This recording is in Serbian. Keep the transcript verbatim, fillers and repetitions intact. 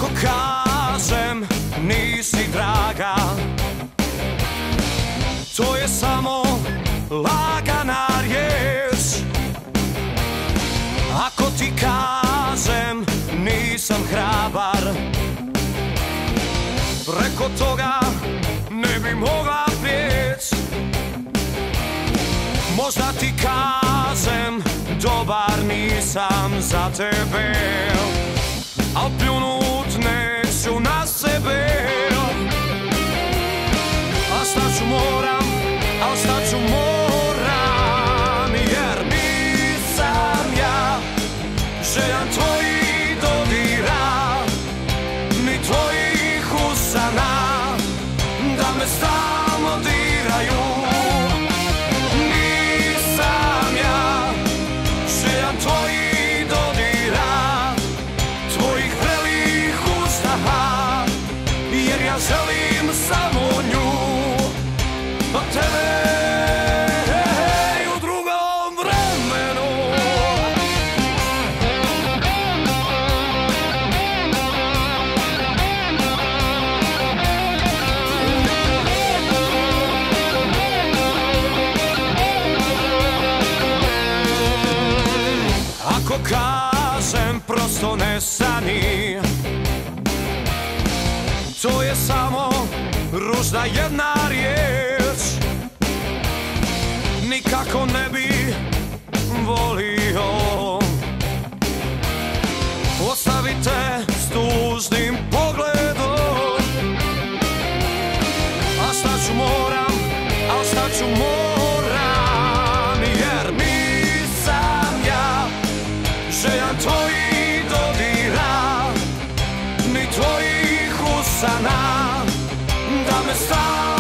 Ako kažem nisi draga, to je samo lagana riječ. Ako ti kažem nisam hrabar, preko toga ne bi mogla prijeći. Možda ti kažem dobar nisam za tebe, al pljunut neću na sebe. A šta ću moram, al šta ću moram, jer nisam ja željan tvojih dodira, ni tvojih usana da me stalno diraju. Nisam ja željan tvojih dodira, tvojih vrelih ustaha, jer ja želim samo nju, a tebe u drugom vremenu. Ako kažem prosto ne stani, to je samo ružna jedna riječ. Nikako ne bi volio ostavite s tužnim pogledom. A šta ću moram, a šta ću moram, jer nisam ja željan tvojih dodira, ni tvojih usana da me stalno